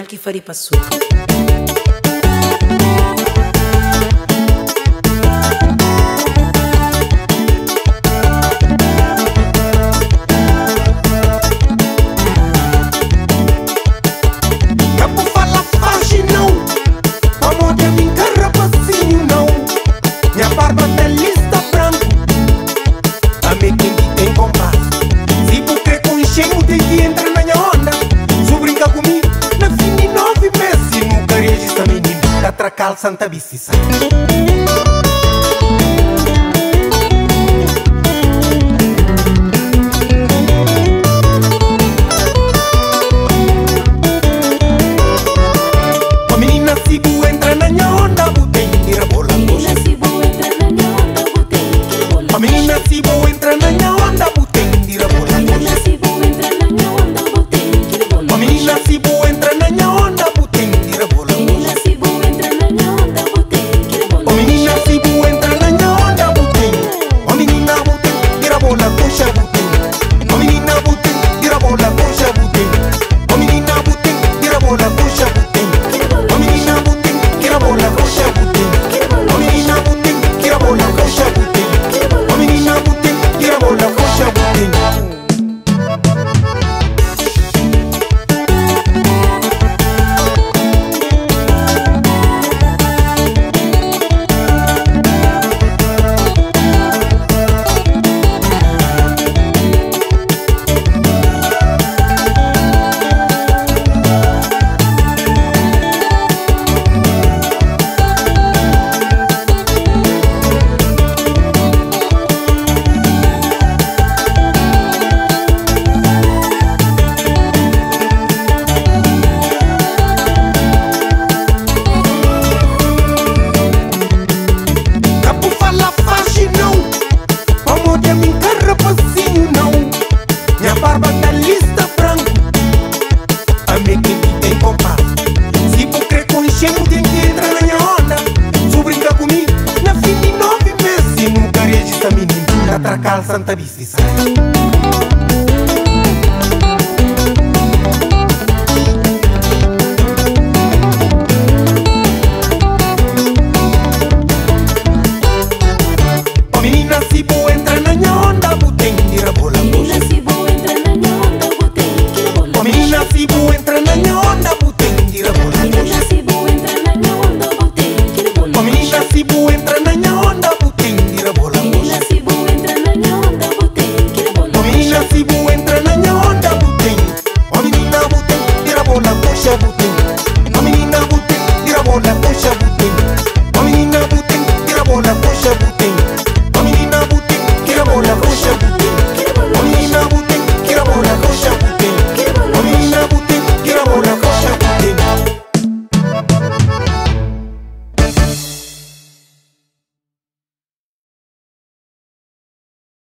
que farei passou. Tracal Santa Bicissa. A menina Cibu entra na nhonda, botei tira bola coxa. A menina Cibu entra na nhonda, botei tira bola coxa. A menina Cibu entra na nhonda, botei tira bola coxa. Tracal Santa Bicissa. A menina Cibu entra na nhonda, botei tira bola coxa. A menina Cibu entra na nhonda, botei tira bola coxa. A menina Cibu entra na nhonda.